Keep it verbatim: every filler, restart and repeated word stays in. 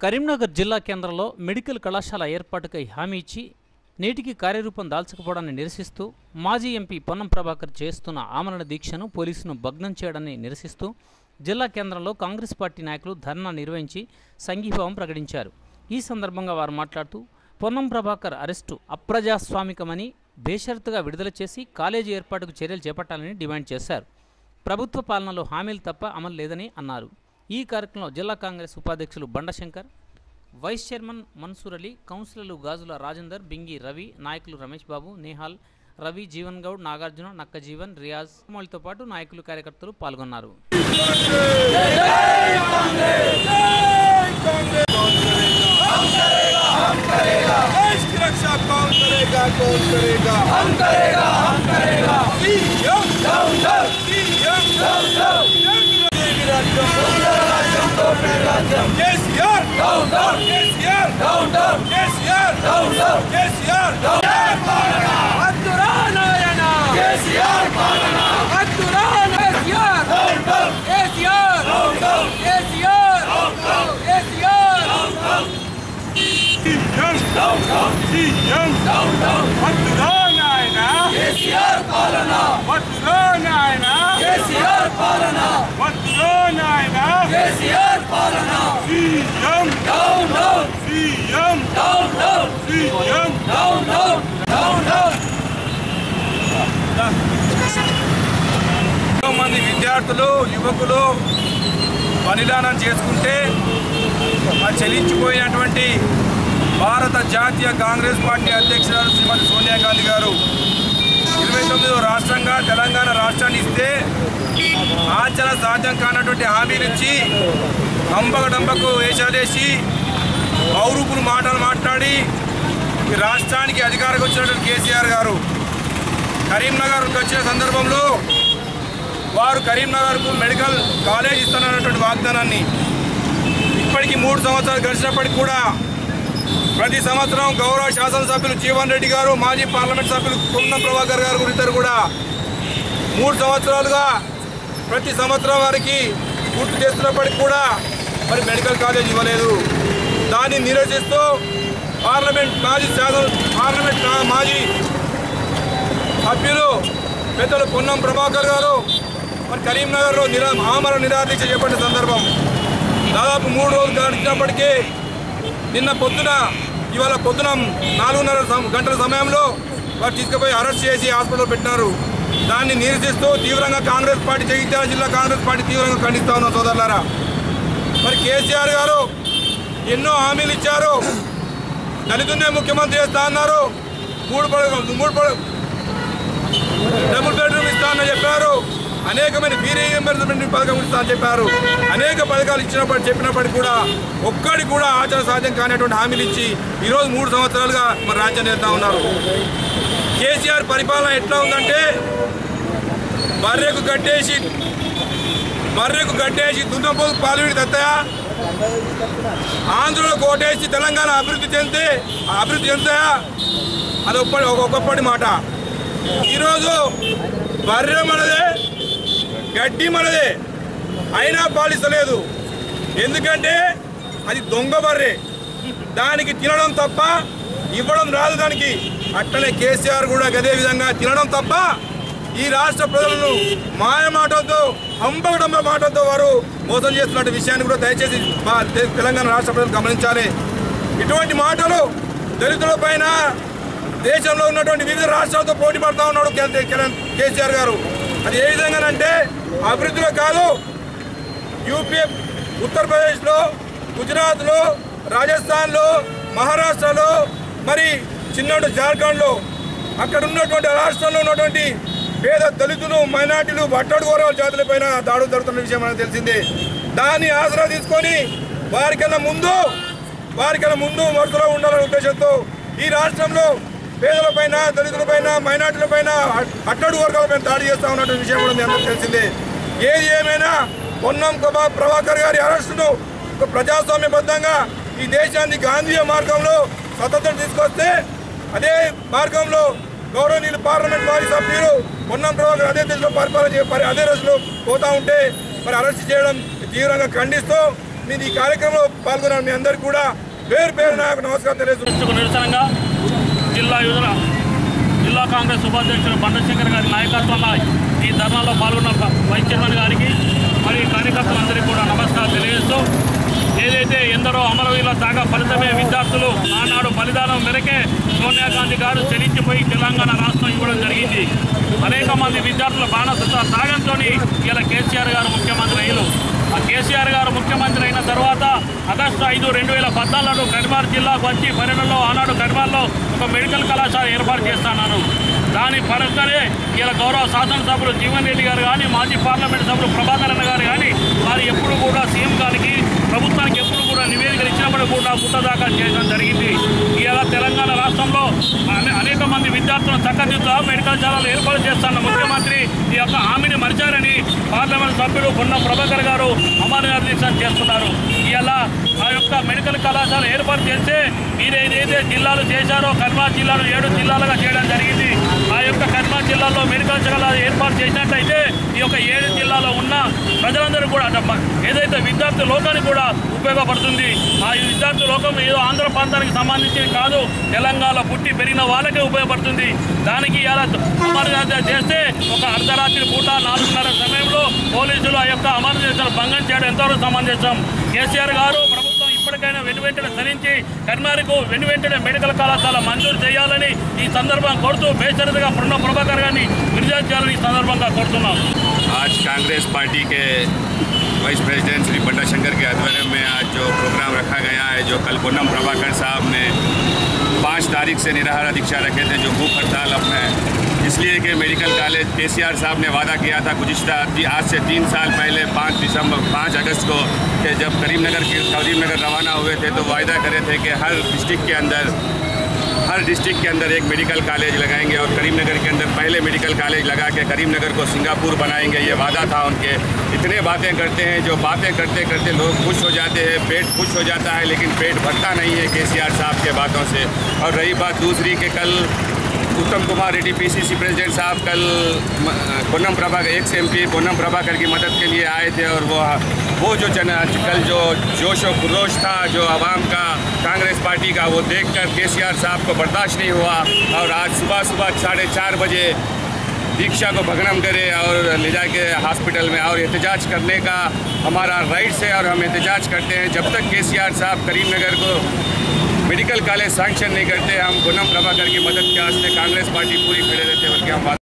కరీంనగర్ జిల్లా కేంద్రంలో మెడికల్ కళాశాల ఏర్పాటుకై హామీ ఇచ్చి నేటికి కార్యరూపం దాల్చకపోవడాన్ని నిరసిస్తూ మాజీ ఎంపీ పొన్నం ప్రభాకర్ చేస్తున్న ఆమరణ దీక్షను పోలీసును భగ్నం చేయడాన్ని నిరసిస్తూ జిల్లా కేంద్రంలో కాంగ్రెస్ పార్టీ నాయకులు ధర్నా నిర్వహించి సంఘీభావం ప్రకటించారు. ఈ సందర్భంగా వారు మాట్లాడుతూ పొన్నం ప్రభాకర్ అరెస్టు అప్రజాస్వామికమని బేషరతుగా విడుదల చేసి కాలేజీ ఏర్పాటుకు చర్యలు చేపట్టాలని డిమాండ్ చేశారు. ప్రభుత్వ పాలనలో హామీలు తప్ప అమలు లేదని అన్నారు. ఈ కార్యక్రమంలో జిల్లా కాంగ్రెస్ ఉపాధ్యక్షులు బండశంకర్, వైస్ చైర్మన్ మన్సూర్ అలీ, కౌన్సిలర్లు గాజుల రాజేందర్, బింగి రవి, నాయకులు రమేష్ బాబు, నేహాల్, రవి, జీవన్ గౌడ్, నాగార్జున, నక్క జీవన్, రియాజ్ మౌలితో పాటు నాయకులు కార్యకర్తలు పాల్గొన్నారు. KCR down down KCR down down KCR down down KCR down పాలన అద్దురా నాయన కేసీఆర్ పాలన అద్దురా KCR down down KCR down down KCR down down KCR down down CM down down CM down down అద్దురా నాయన కేసీఆర్ పాలన అద్దురా నాయన కేసీఆర్ పాలన అద్దురా నాయన కేసీఆర్ పాలన CM down down CM down down CM down down down down ఎంతో మంది విద్యార్థులు యువకులు బలిదానం చేసుకుంటే చెల్లించిపోయినటువంటి భారత జాతీయ కాంగ్రెస్ పార్టీ అధ్యక్షురాలు శ్రీమతి సోనియా గాంధీ గారు ఇరవై తొమ్మిదో రాష్ట్రంగా తెలంగాణ రాష్ట్రాన్ని ఇస్తే ఆచరణ సాధ్యం కానటువంటి హామీలు ఇచ్చి అంబగడంబకు వేషాలేసి పౌరుపులు మాటలు మాట్లాడి ఈ రాష్ట్రానికి అధికారికి వచ్చినటువంటి కేసీఆర్ గారు కరీంనగర్కి వచ్చిన సందర్భంలో వారు కరీంనగర్కు మెడికల్ కాలేజ్ ఇస్తానన్నటువంటి వాగ్దానాన్ని ఇప్పటికీ మూడు సంవత్సరాలు గడిచినప్పటికీ కూడా ప్రతి సంవత్సరం గౌరవ శాసనసభ్యులు జీవన్ రెడ్డి గారు, మాజీ పార్లమెంట్ సభ్యులు పొన్నం ప్రభాకర్ గారు ఇద్దరు కూడా మూడు సంవత్సరాలుగా ప్రతి సంవత్సరం వారికి పూర్తి చేస్తున్నప్పటికీ కూడా మరి మెడికల్ కాలేజ్ ఇవ్వలేదు. దాన్ని నిరసిస్తూ పార్లమెంట్ మాజీ శాసన పార్లమెంట్ మాజీ సభ్యులు పెద్దలు పొన్నం ప్రభాకర్ గారు మరి కరీంనగర్లో నిరా ఆమరణ నిరాదీక్ష చేపట్టిన సందర్భం దాదాపు మూడు రోజులు గడిచినప్పటికీ నిన్న పొద్దున ఇవాళ పొద్దున నాలుగున్నర గంటల సమయంలో వారు తీసుకుపోయి అరెస్ట్ చేసి హాస్పిటల్ పెట్టినారు. దాన్ని నిరసిస్తూ తీవ్రంగా కాంగ్రెస్ పార్టీ జగిత్యాల జిల్లా కాంగ్రెస్ పార్టీ తీవ్రంగా ఖండిస్తూ ఉన్నారు సోదరులారా. మరి కేసీఆర్ గారు ఎన్నో హామీలు ఇచ్చారు. దళితున్నే ముఖ్యమంత్రి చేస్తా అన్నారు. మూడు మూడు డబుల్ బెడ్రూమ్ ఇస్తా అని చెప్పారు. అనేకమైన ఫీ రీయింబర్స్మెంట్ పథకం ఇస్తా అని చెప్పారు. అనేక పథకాలు ఇచ్చినప్పటి చెప్పినప్పటికీ కూడా ఒక్కడి కూడా ఆచరణ సాధ్యం కానిటువంటి హామీలు ఇచ్చి ఈరోజు మూడు సంవత్సరాలుగా మరి రాజ్యం చేస్తూ ఉన్నారు. కేసీఆర్ పరిపాలన ఎట్లా ఉందంటే బర్రెకు కట్టేసి బర్రెకు కట్టేసి దున్నపోకు పాల్వీడి తత్తయా, ఆంధ్రలో కోటేసి తెలంగాణ అభివృద్ధి చెందితే అభివృద్ధి చెందుతాయా అది ఒక్కటి ఒక్కొక్కటి మాట. ఈరోజు బర్రె మనదే, గడ్డి మనదే, అయినా పాలిస్తలేదు. ఎందుకంటే అది దొంగ బర్రె, దానికి తినడం తప్ప ఇవ్వడం రాదు దానికి. అట్లనే కేసీఆర్ కూడా అదే విధంగా తినడం తప్ప ఈ రాష్ట్ర ప్రజలను మాయ మాటలతో అంబగడంబ మాటలతో వారు మోసం చేస్తున్న విషయాన్ని కూడా దయచేసి మా తెలంగాణ రాష్ట్ర ప్రజలు గమనించాలి. ఇటువంటి మాటలు దళితుల పైన దేశంలో ఉన్నటువంటి వివిధ రాష్ట్రాలతో పోటీ పడుతూ ఉన్నాడు కేసీఆర్ గారు. అది ఏ విధంగానంటే అభివృద్ధిలో కాదు, యూపీ, ఉత్తరప్రదేశ్లో, గుజరాత్లో, రాజస్థాన్లో, మహారాష్ట్రలో, మరి చిన్న జార్ఖండ్లో అక్కడ ఉన్నటువంటి రాష్ట్రంలో ఉన్నటువంటి పేద దళితులు, మైనార్టీలు, బట్టడు గౌరవాల జాతులపైన దాడులు జరుగుతున్న విషయం మనకు తెలిసిందే. దాన్ని ఆసరా తీసుకొని వారికన్నా ముందు వారికన్నా ముందు వరుసలో ఉండాలనే ఉద్దేశంతో ఈ రాష్ట్రంలో పేదలపైన, దళితులపైన, మైనార్టీలపైన, అట్టడు వర్గాలపైన దాడి చేస్తూ ఉన్నటువంటి విషయం కూడా మీ అందరికీ తెలిసిందే. ఏది ఏమైనా పొన్నం ప్రభాకర్ గారి అరెస్టును ఒక ప్రజాస్వామ్యబద్ధంగా ఈ దేశాన్ని గాంధీయ మార్గంలో స్వతంత్రం తీసుకొస్తే అదే మార్గంలో గౌరవనీయులు పార్లమెంట్ మాజీ సభ్యులు పొన్నం ప్రభాకర్ అదే దిశలో పరిపాలన అదే రోజులో పోతా ఉంటే మరి అరెస్ట్ చేయడం తీవ్రంగా ఖండిస్తూ మీరు ఈ కార్యక్రమంలో పాల్గొన్న మీ అందరికీ కూడా పేరు పేరు నాకు నమస్కారం తెలియజేస్తున్నాను. నిరసనగా జిల్లా యువజన జిల్లా కాంగ్రెస్ ఉపాధ్యక్షుడు బండశేఖర్ గారి నాయకత్వంలో ఈ ధర్నాలో పాల్గొన్న వైస్ చైర్మన్ గారికి మరియు కార్యకర్తలందరికీ కూడా నమస్కారం తెలియజేస్తూ, ఏదైతే ఎందరో అమరవీరుల త్యాగ ఫలితమే విద్యార్థులు ఆనాడు బలిదానం మేరకే సోనియా గాంధీ గారు చెల్లించిపోయి తెలంగాణ రాష్ట్రం ఇవ్వడం జరిగింది. అనేక మంది విద్యార్థుల బాణసత్తా త్యాగంతో ఇలా కేసీఆర్ గారు ముఖ్యమంత్రి అయ్యారు. ఆ కేసీఆర్ గారు ముఖ్యమంత్రి అయిన తర్వాత ఆగస్టు ఐదు రెండు వేల పద్నాలుగు కరీంనగర్ జిల్లాకు వచ్చి పర్యటనలో ఆనాడు కరీంనగర్లో ఒక మెడికల్ కళాశాల ఏర్పాటు చేస్తాను. దాని పరంగానే ఇలా గౌరవ శాసనసభ్యులు జీవన్ రెడ్డి గారు కానీ మాజీ పార్లమెంట్ సభ్యులు ప్రభాకర్ అన్న గారు కానీ వారు ఎప్పుడు కూడా సీఎం గారికి ప్రభుత్వానికి ఎప్పుడు కూడా నివేదికలు ఇచ్చినప్పుడు కూడా పుట్టదాఖలు చేయడం జరిగింది. ఇలా తెలంగాణ రాష్ట్రంలో అనేక మంది విద్యార్థులను చక్కదిద్దుగా మెడికల్ కళాశాలలు ఏర్పాటు చేస్తున్న ముఖ్యమంత్రి ఈ యొక్క హామీని మరిచారని పార్లమెంట్ సభ్యులు పొన్నం ప్రభాకర్ గారు అమరనాథ దీక్ష చేస్తున్నారు. ఇలా ఆ యొక్క మెడికల్ కళాశాల ఏర్పాటు చేస్తే మీరు ఏదైతే జిల్లాలు చేశారో కరీంనగర్ జిల్లాను ఏడు జిల్లాలుగా చేయడం జరిగింది. ఆ యొక్క కరీంనగర్ జిల్లాలో మెడికల్ కళాశాల ఏర్పాటు చేసినట్లయితే ఈ యొక్క ఏడు జిల్లాలో ఉన్న ప్రజలందరూ కూడా ఏదైతే విద్యార్థి లోకానికి కూడా ఉపయోగపడుతుంది. ఆ విద్యార్థి లోకం ఏదో ఆంధ్ర ప్రాంతానికి సంబంధించి కాదు, తెలంగాణ పుట్టి పెరిగిన వాళ్ళకే ఉపయోగపడుతుంది. దానికి ఇలా అమరనాథ చేస్తే ఒక అర్ధరాత్రి పూట నాలుగున్నర సమయంలో పోలీసులు ఆ యొక్క అమరనాథ భంగం చేయడం ఎంతవరకు సమంజసం. కేసీఆర్ గారు ప్రభుత్వం ఇప్పటికైనా వెను వెంటనే ధరించి కరీంనగర్కు వెను వెంటనే మెడికల్ కళాశాల మంజూరు చేయాలని ఈ సందర్భంగా కోరుతూ బేషరతుగా పొన్నం ప్రభాకర్ గారిని విడుదల చేయాలని ఈ సందర్భంగా కోరుతున్నాం. आज कांग्रेस पार्टी के वाइस प्रेसिडेंट श्री बंडा शंकर के आध्वर्य में आज जो प्रोग्राम रखा गया है, जो कल पोन्नम प्रभाकर साहब ने पाँच तारीख से निराहार दीक्षा रखे थे, जो भूख हड़ताल अपने इसलिए कि मेडिकल कॉलेज केसीआर साहब ने वादा किया था गुज़िश्ता आज से तीन साल पहले पाँच दिसंबर पाँच अगस्त को कि जब करीमनगर के करीमनगर रवाना हुए थे तो वायदा करे थे कि हर डिस्ट्रिक्ट के अंदर हर डिस्ट्रिक्ट के अंदर एक मेडिकल कॉलेज लगाएंगे और करीमनगर के अंदर पहले मेडिकल कॉलेज लगा के करीमनगर को सिंगापुर बनाएंगे, ये वादा था उनके। इतने बातें करते हैं, जो बातें करते करते लोग खुश हो जाते हैं, पेट खुश हो जाता है, लेकिन पेट भरता नहीं है केसीआर साहब के बातों से। और रही बात दूसरी कि कल उत्तम कुमार रेड्डी पीसीसी प्रेसिडेंट साहब कल पोन्नम प्रभाकर एक से एमपी पोन्नम प्रभाकर की मदद के लिए आए थे और वो वो जो जन कल जो जोश और खरोश था जो आवाम का कांग्रेस पार्टी का, वो देखकर केसीआर साहब को बर्दाश्त नहीं हुआ और आज सुबह सुबह साढ़े चार बजे दीक्षा को भग्नम करे और ले जाके हॉस्पिटल में और एहतजाज करने का हमारा राइट्स है और हम एहतजाज करते हैं। जब तक केसीआर साहब करीमनगर को मेडिकल कॉलेज सैंक्शन नहीं करते, हम पोन्नम प्रभाकर की मदद के वास्ते कांग्रेस पार्टी पूरी खड़े रहते हैं।